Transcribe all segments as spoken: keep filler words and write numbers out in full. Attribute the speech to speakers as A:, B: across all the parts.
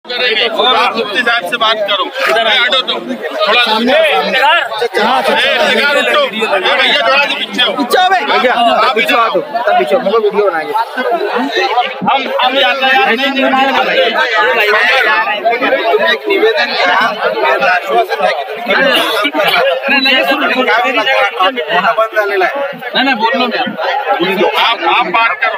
A: आप मुफ्ती साहब से बात करो, इधर हटो तुम थोड़ा भैया थोड़ा सा पीछे हो भैया, आप पीछे आओ तब पीछे हम वीडियो बनाएंगे। हम हम एक निवेदन आश्वासन नहीं नहीं बोल लो आप आप बात करो।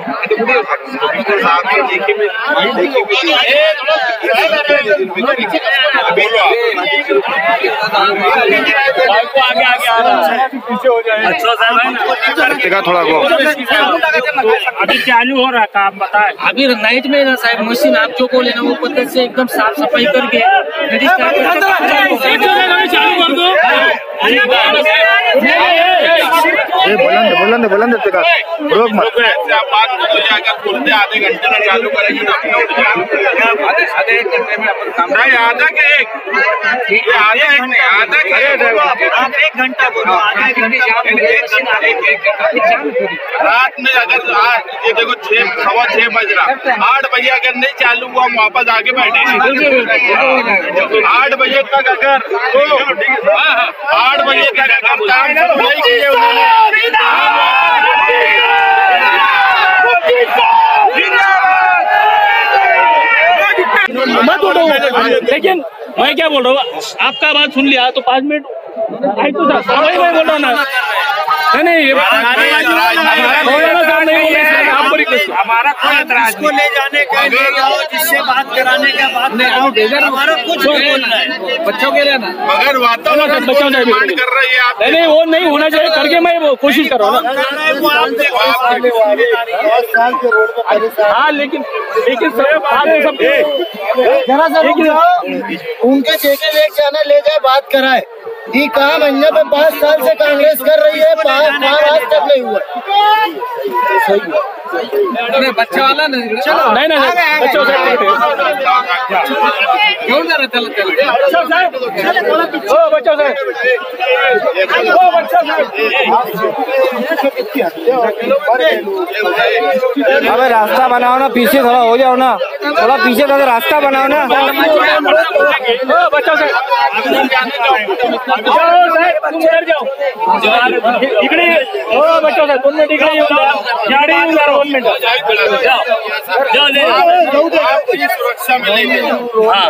A: थोड़ा
B: अभी चालू हो रहा काम बताए।
C: अभी नाइट में ना साहब मशीन आप जो बोले ना वो पद्धति से एकदम साफ सफाई करके
B: चालू कर दो।
A: बुलंद बुलंद बुलंद रोक मत आप बात करो। अगर बोलते आधे घंटे में चालू करेंगे तो आधे एक घंटे में अपन काम नहीं आधा के एक आधा एक नहीं आधा के आप एक घंटा बोलो आधा घंटे रात में अगर ये देखो छह सवा छह बज रहा आठ बजे अगर नहीं चालू हुआ हम वापस आगे बैठे आठ बजे तक अगर आठ बजे तक अगर काम नहीं किए उन्होंने
B: मत उठो। लेकिन मैं क्या बोल रहा हूँ, आपका बात सुन लिया तो पाँच मिनट आई तो था वही मैं बोल रहा हूँ ना। नहीं
C: हमारा कोई एतराज को ले जाने का ले जाओ, जिससे बात कराने का बात नहीं, हमारा कुछ बोलना है बच्चों के लिए ना।
A: मगर वातावरण
B: बच्चों ने
A: कर रही है आप
B: नहीं वो नहीं होना चाहिए करके मैं वो कोशिश कर रहा हूँ। हाँ लेकिन लेकिन सब
D: उनके ठेके ले जाना ले जाए बात कराए। ये काम अन्य पे पाँच साल से कांग्रेस कर रही है, पाँच आज तक नहीं हुआ।
C: अरे बच्चा वाला नहीं चलो
B: नहीं नहीं बच्चों से
C: क्यों ना रहता
B: ओ बच्चों से ओ बच्चों से
D: अबे रास्ता बनाओ ना, पीछे थोड़ा हो जाओ ना, थोड़ा पीछे थोड़ा रास्ता बनाओ ना।
B: ओ बच्चों से तुम इधर जाओ इकड़ी ओ बच्चों से तुमने इकड़ी गाड़ी उधर वन मिनट जाओ जाओ ले
A: आपकी सुरक्षा मिलेगी।
B: हाँ